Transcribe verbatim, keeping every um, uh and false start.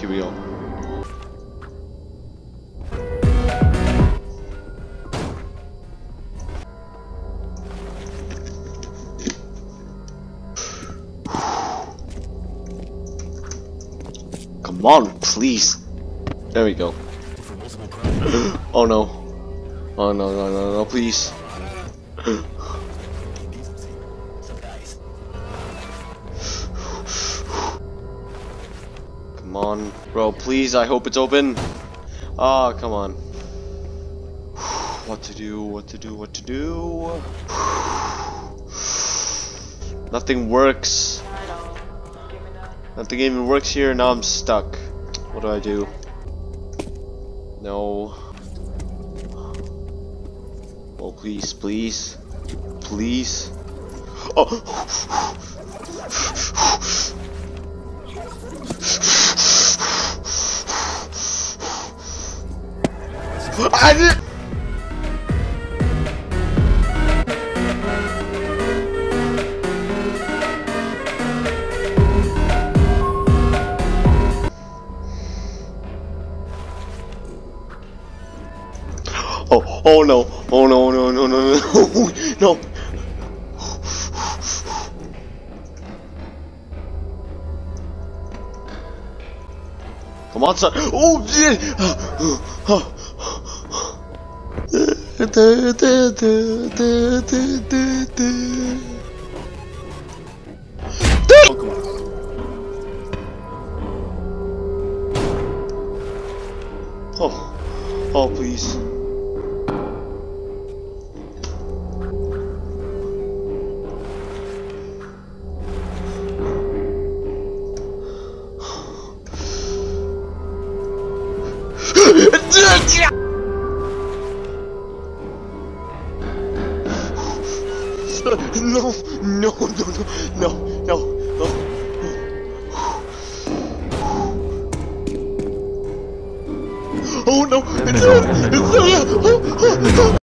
here we go. Come on, please. There we go. Oh no. Oh no, no, no, no, please. Come on, bro, please, I hope it's open. Ah, oh, come on. What to do, what to do, what to do? Nothing works. Nothing even works here, now I'm stuck. What do I do? No. Oh, please, please. Please. Oh! I did. Oh, oh no, oh no, no, no, no, no, no. Come on, son. Oh, yeah. Oh, come on. Oh, oh, please. No, no, no, no, no, no, no. Oh no, it's, it's, it's,